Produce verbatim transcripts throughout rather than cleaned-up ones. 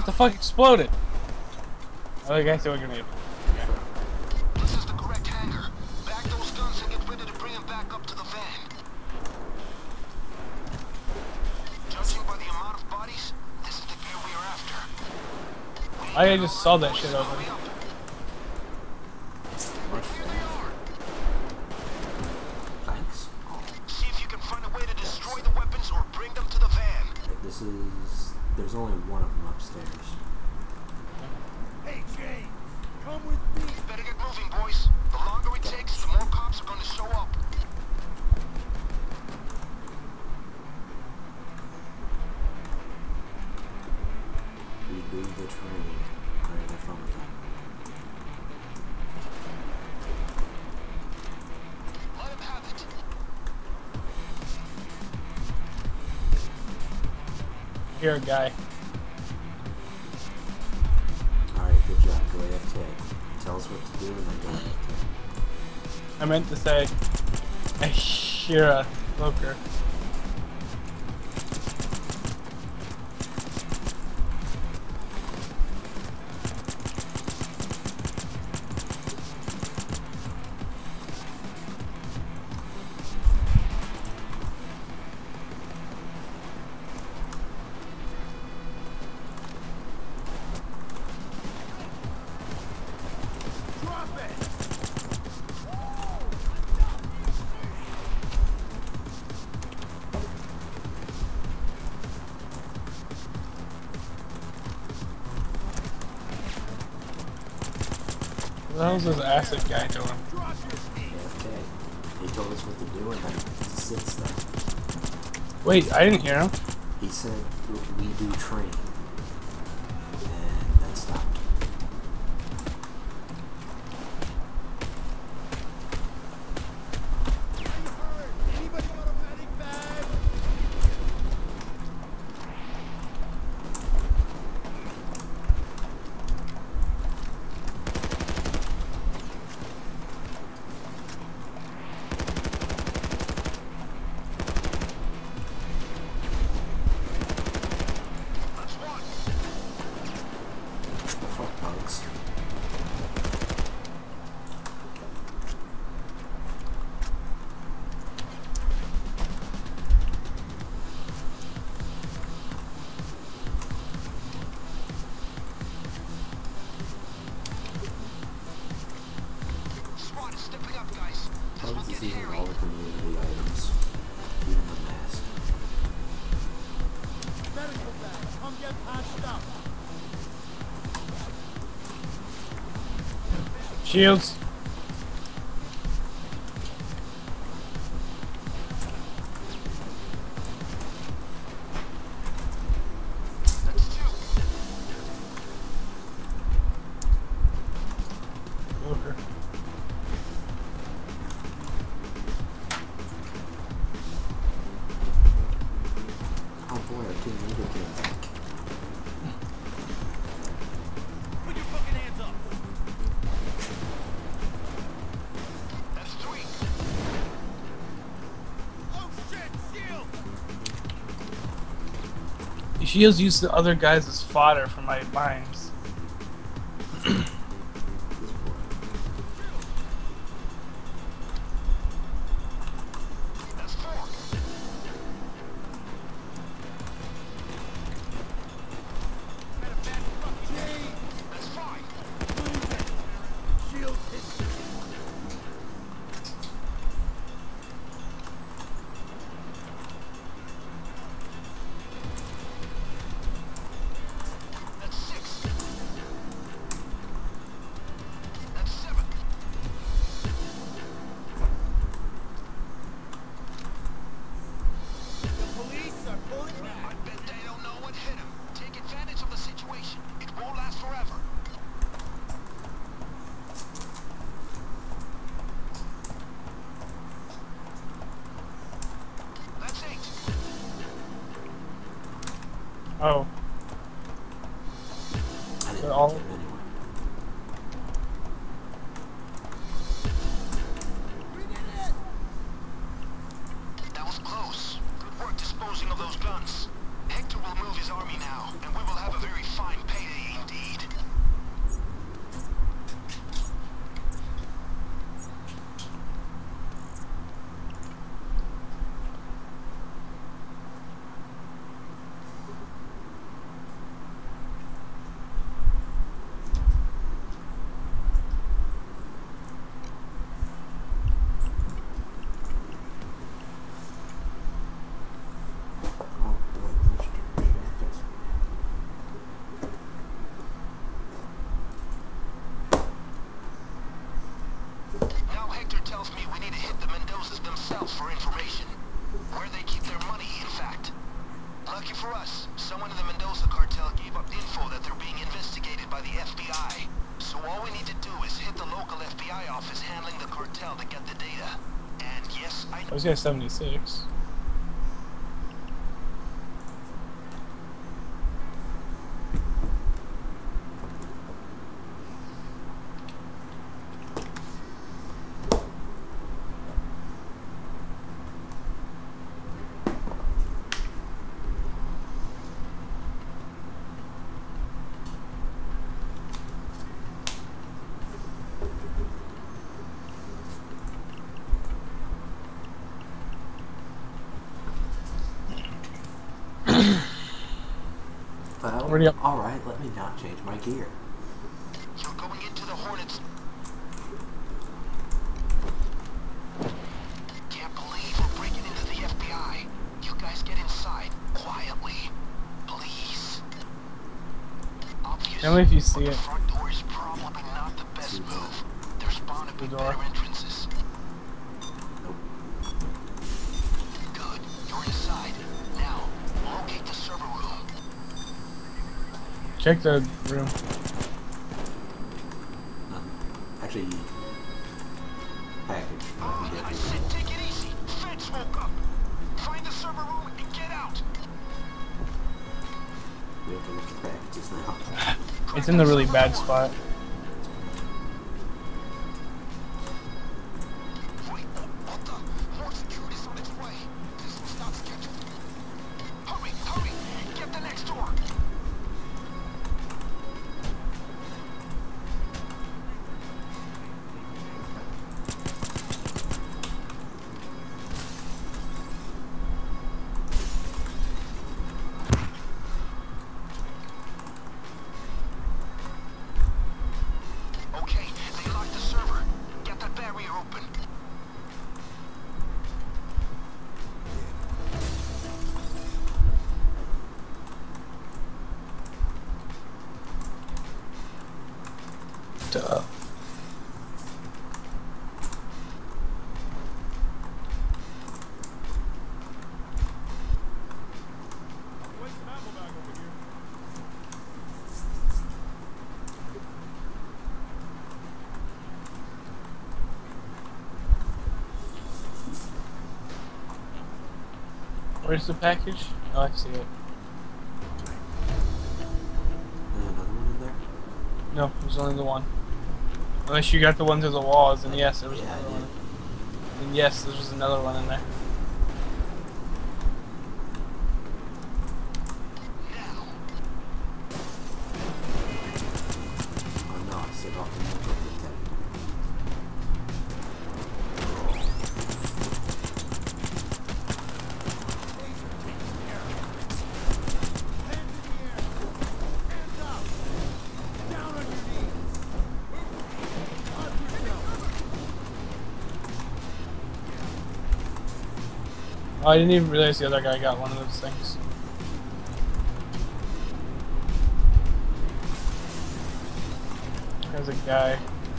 What the fuck exploded? Oh, the guy threw a grenade. This is the correct hangar. Back those guns and get ready to bring them back up to the van. Judging by the amount of bodies, this is the gear we are after. I just saw that shit open. Thanks. See if you can find a way to destroy the weapons or bring them to the van. This is... There's only one of them upstairs. Hey, Jay, come with me. You better get moving, boys. The longer it takes, the more cops are going to show up. We leave the train. Alright, I found it. Let him have it. Here, guy. Alright, good job. Go A F K. Tell us what to do and then go A F K. I meant to say, I hear a smoker. What the hell's this acid guy doing? A F K. He told us what to do and then sits there. Wait, I didn't hear him. He said, we do train. And then stopped. Fuck bugs. SWAT is stepping up, guys. This will Bugs get is using hairy. all the community items. Even the mask. Medical bag, come get patched up. Shields. That's two. Smoker. Oh boy, our team leader came back. Put your fucking hands up. That's three. Oh shit, shield. The shields use the other guys as fodder for my mines. This boy. That's four. That's five. Shield hit. That's six. That's seven. The police are pulling I back. bet they don't know what hit him. Take advantage of the situation. It won't last forever. That's eight. Oh, I didn't They're all- touch him anyway. We did it. That was close. Good work disposing of those guns. Hector will move of his army now, and we will have a very fine payday indeed. Now Hector tells me we need to hit the Mendozas themselves for information. Where they keep their money, in fact. Lucky for us, someone in the Mendoza cartel gave up info that they're being investigated by the F B I. So all we need to do is hit the local F B I office handling the cartel to get the data. And yes, I... I was at seventy-six. Well, alright, let me not change my gear. You're going into the Hornets. Can't believe we're breaking into the F B I. You guys get inside, quietly. Please. Obviously, Tell me if you see the it. front door is probably not the best move. There's bound to be The door. better entrances. Nope. Good. You're inside. Now, locate the server room. Check the room. None. Actually, package. Oh, I said take it easy. Feds woke up. Find the server room and get out. We have to look at packages now. It's in the really bad spot. Wait, what the? More security's on its way. This was not scheduled. Hurry, hurry! Get the next door. Okay, they locked the server. Get that barrier open. Duh. Waste an ammo bag over here. Where's the package? Oh, I see it. And another one in there? No, there's only the one. Unless you got the one to the walls, then yes, there was Yeah, I another did. one. And yes, there was another one in there. Oh no, I set off the network detector. Oh, I didn't even realize the other guy got one of those things. There's a guy.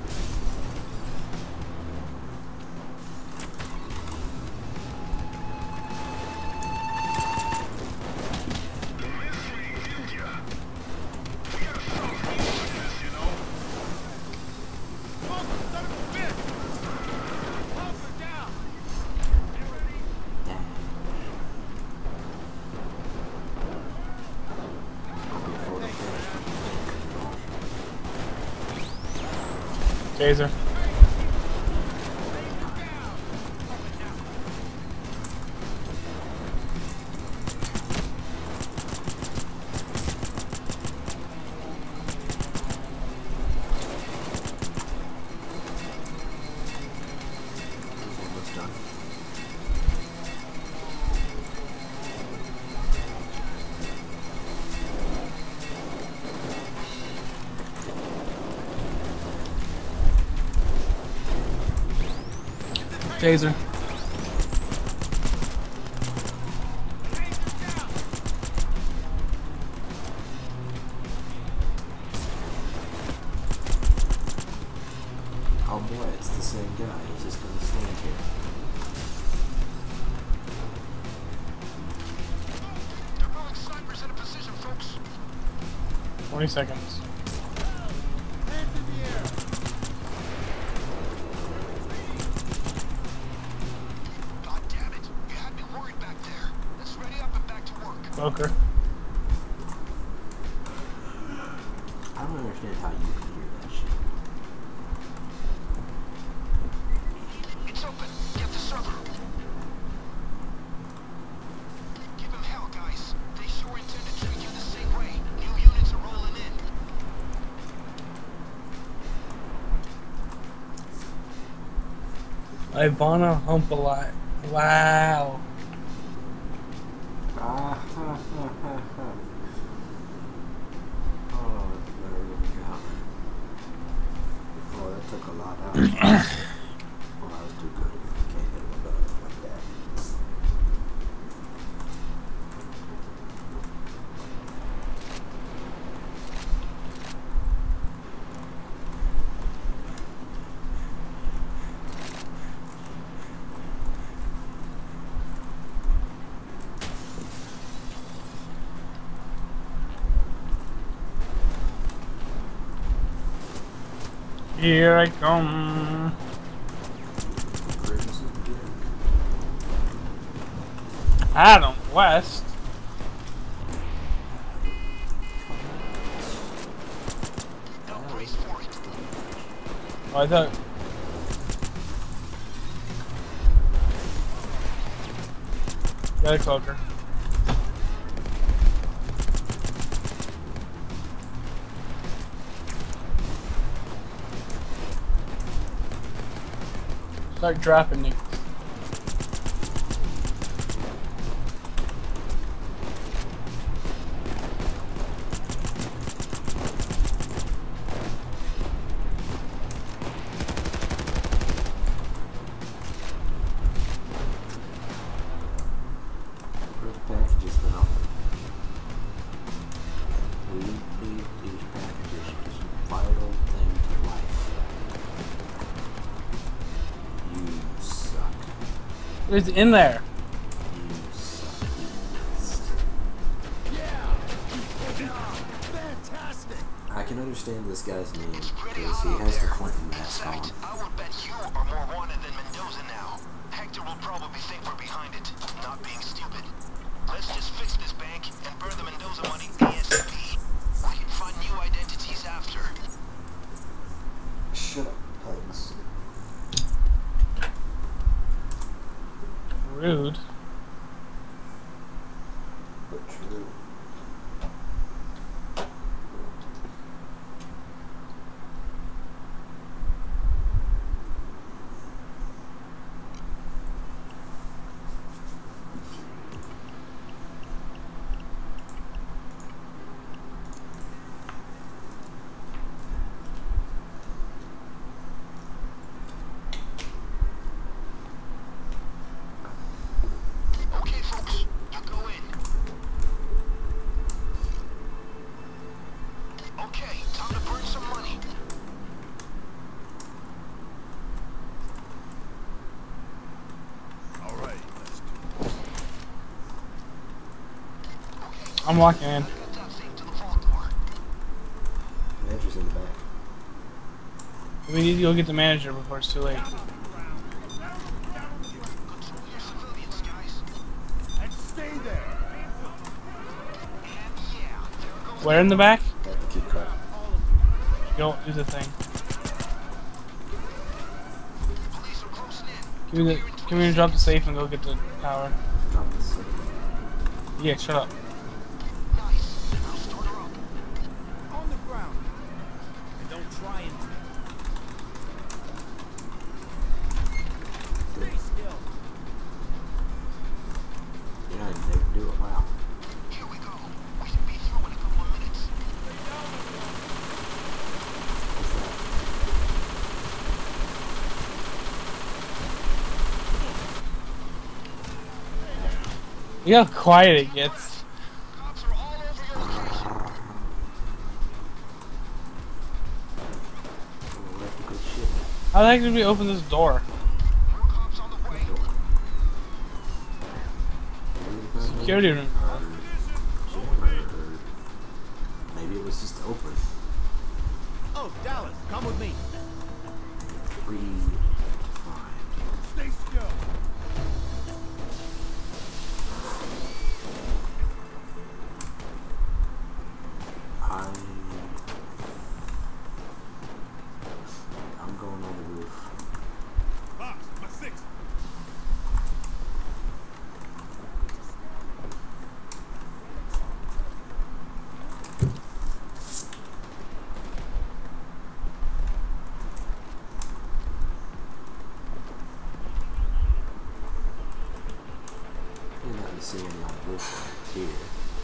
Taser. Taser. Oh boy, it's the same guy. He's just gonna stand here. They're moving snipers into position, folks. Twenty seconds. Hands in the air. God damn it! You had me worried back there. Let's ready up and back to work. Poker. I don't understand how you can hear that shit. It's open. Get the server. Give him hell, guys. They sure intend to treat you the same way. New units are rolling in. Ivana hump a lot. Wow. Ah, ha, ha, ha, ha. Oh, there we go. Oh, that took a lot out. Oh, that was too good. Can't hit him about it like that. Here I come. Crimson Dick. Adam West. They'll brace for it. Oh, I thought. Got a cloaker. Start dropping niggas. Where's the packages now? We need these packages. It's a vital thing to life. You suck. It's in there. You suck. Yeah. Fantastic. I can understand this guy's name It's pretty because he hot has out the there. Clinton In mask on. fact, I would bet you are more wanted than Mendoza now. Hector will probably think we're behind it, not being stupid. Let's just fix this bank and burn the Mendoza money ASAP. We can find new identities after. Shut up, pugs. Rude. But true. Okay, folks, you go in. Okay, time to burn some money. All right. Let's do Okay, I'm walking in. get that safe to the vault door. Manager's in the back. We need to go get the manager before it's too late. Control your civilians, guys. and stay there. And yeah, there goes Where in the back? Got the key card. Go do the thing. police are closing in. Give me the. Give me to drop the safe and go get the power. Drop the safe. Yeah, shut up. Nice. I'll start her up. On the ground. And don't try and stay still. You're not even there to do it. Wow. Here we go. We should be through in a couple of minutes. What's that? Look how quiet it gets. Cops are all over your location. Electrical shit. How the heck did we open this door? More cops on the way. Security room. Maybe it was just open. Oh, Dallas, come with me. Three, five. Stay still. I, I'm going on the roof. Box, my six. You're not gonna see any on the roof right here.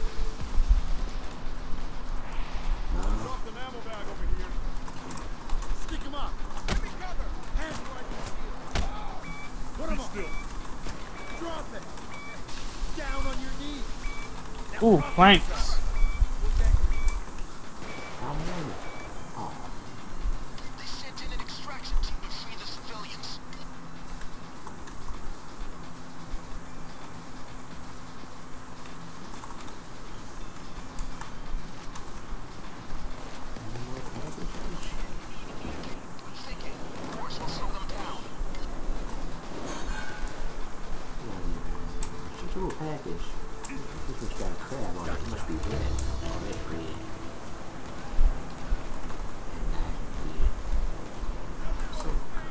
No. Drop the ammo bag over here. Stick him up. Give me cover. Hands where I can see it. Put him up. Still. Drop it. Down on your knees. Now Ooh, drop planks. yourself. What's that? I'm on it. Oh, They sent in an extraction team to free the civilians. I'm thinking, of course we'll slow them down. it's a little package. This one's got a crab on it. It must be red. Oh, that's red. And that red. So,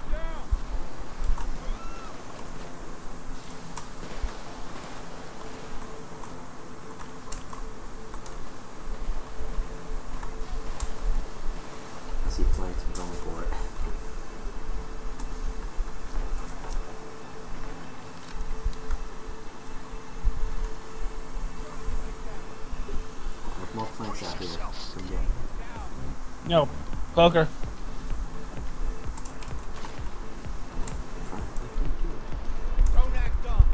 I see planks. I'm going for it. There's more planks out here. Come down. No, cloaker. Don't act dumb.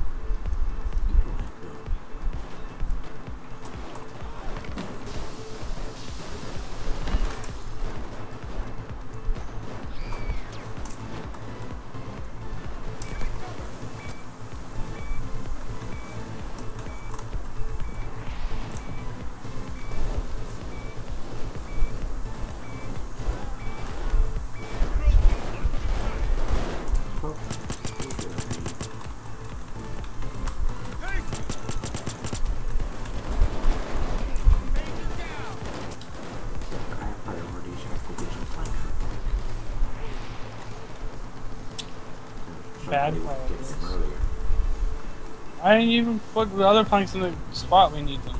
Bad Get priorities. them earlier. I didn't even put the other planks in the spot we need them.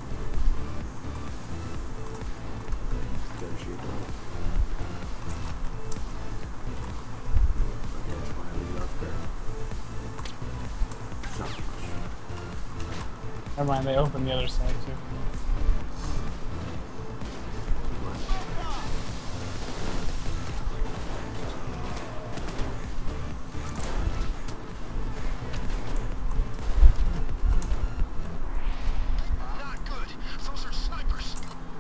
There's your door. Okay, that's why I leave it up there. Something. Never mind, they opened the other side too. Not good. Those are snipers.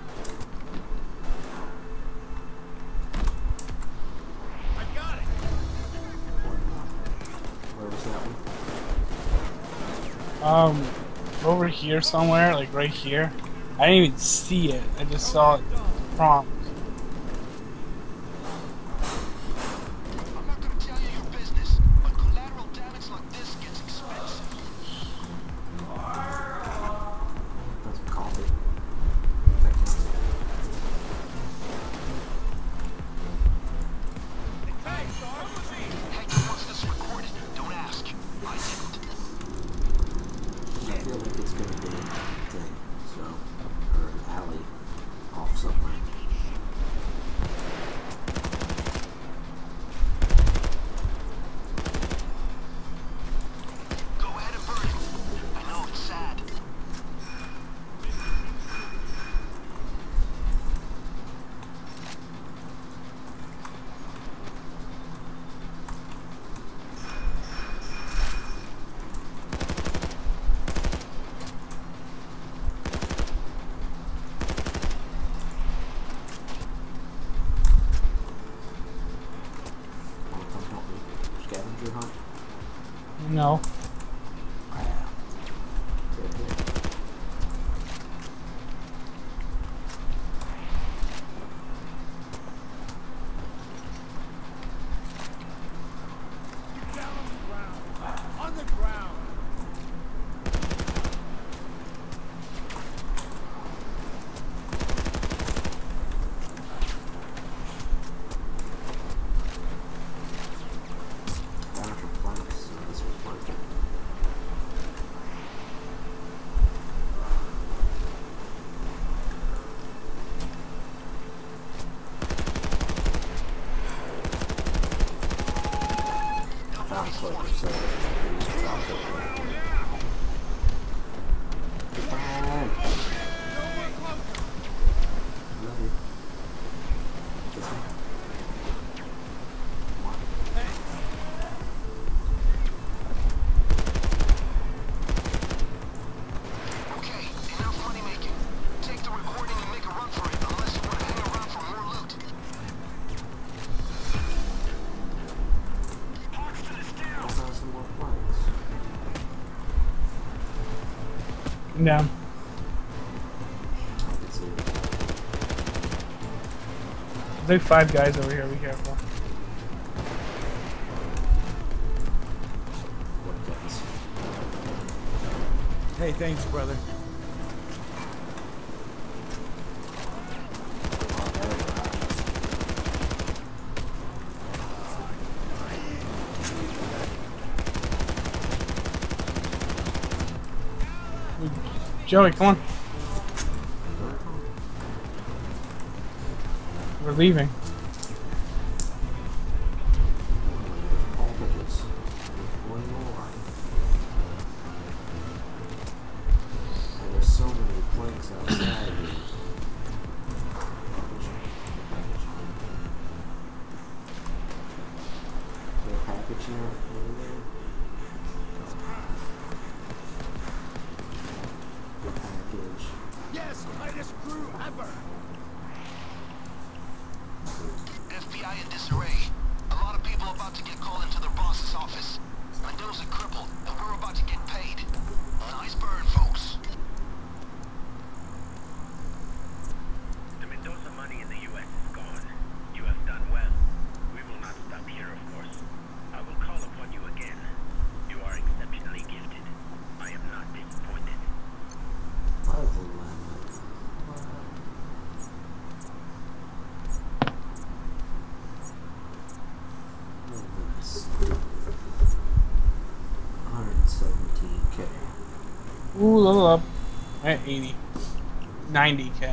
I got it. Where was that one? Um, over here somewhere, like right here. I didn't even see it. I just saw it prompt. I'm not gonna tell you your business, but collateral damage like this gets expensive. That's some coffee. That counts. Hey, Sarge. Hector wants this recorded. Don't ask. I didn't. I feel like it's gonna be a thing, so, or an alley off somewhere. No. Get down on the ground. On the ground. Down. There's like five guys over here, be careful. Hey, thanks, brother. Joey, come on. We're leaving. There's so many planks outside. There's a package here. Yes, tightest crew ever. F B I in disarray. A lot of people about to get called into their boss's office. Mendoza crippled, and we're about to get paid. Nice burn, folks. The Mendoza money in the U S is gone. You have done well. We will not stop here, of course. I will call upon you again. You are exceptionally gifted. I am not disappointed. one hundred seventeen K. Ooh, level up. At eighty. ninety K.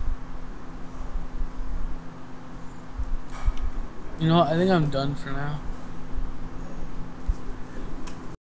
You know what? I think I'm done for now.